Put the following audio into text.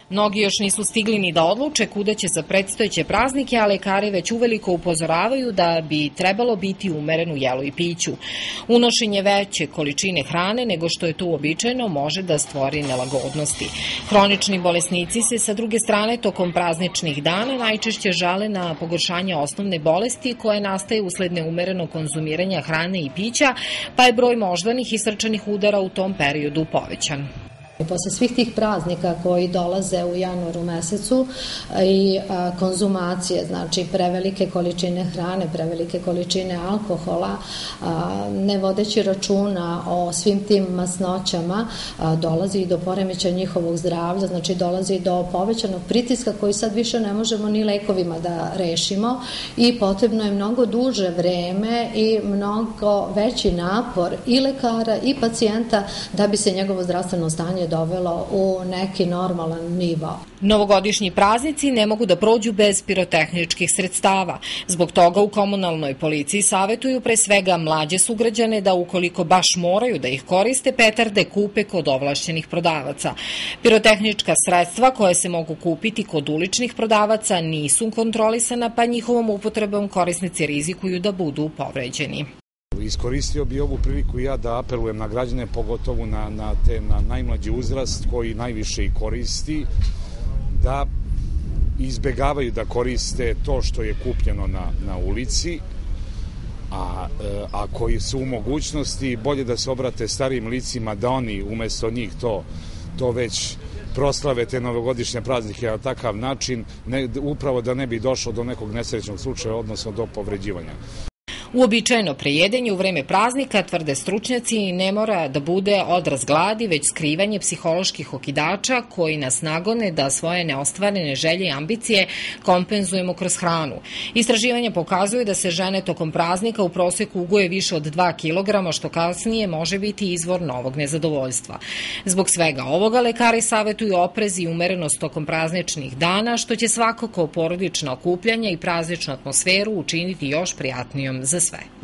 Mnogi još nisu stigli ni da odluče kuda će za predstojeće praznike, a lekari već uveliko upozoravaju da bi trebalo biti umeren u jelu i piću. Unošenje veće količine hrane nego što je to uobičajeno može da stvori nelagodnosti. Hronični bolesnici se sa druge strane tokom prazničnih dana najčešće žale na pogoršanje osnovne bolesti koje nastaje usled neumerenog konzumiranja hrane i pića, pa je broj moždanih i srčanih udara u tom periodu povećan. Posle svih tih praznika koji dolaze u januaru mesecu i konzumacije, znači prevelike količine hrane, prevelike količine alkohola, ne vodeći računa o svim tim masnoćama, dolazi i do poremećaja njihovog zdravlja, znači dolazi do povećanog pritiska koji sad više ne možemo ni lekovima da rešimo i potrebno je mnogo duže vreme i mnogo veći napor i lekara i pacijenta da bi se njegovo zdravstveno stanje dovelo u neki normalan nivo. Novogodišnji praznici ne mogu da prođu bez pirotehničkih sredstava. Zbog toga u komunalnoj policiji savetuju pre svega mlađe sugrađane da ukoliko baš moraju da ih koriste, petarde kupe kod ovlašćenih prodavaca. Pirotehnička sredstva koje se mogu kupiti kod uličnih prodavaca nisu kontrolisana, pa njihovom upotrebom korisnici rizikuju da budu povređeni. Iskoristio bi ovu priliku ja da apelujem na građane, pogotovo na najmlađi uzrast koji najviše i koristi, da izbegavaju da koriste to što je kupljeno na ulici, a koji su u mogućnosti bolje da se obrate starijim licima, da oni umesto njih to već proslave te novogodišnje praznike na takav način, upravo da ne bi došlo do nekog nesrećnog slučaja, odnosno do povređivanja. Uobičajeno prejedanje u vreme praznika, tvrde stručnjaci, ne mora da bude odraz gladi, već skrivanje psiholoških okidača koji nas nagone da svoje neostvarene želje i ambicije kompenzujemo kroz hranu. Istraživanja pokazuju da se žene tokom praznika u proseku uguje više od 2 kilograma, što kasnije može biti izvor novog nezadovoljstva. Zbog svega ovoga lekari savetuju oprez i umerenost tokom prazničnih dana, što će svakako porodična okupljanja i prazničnu atmosferu učiniti još prijatnijom za sve.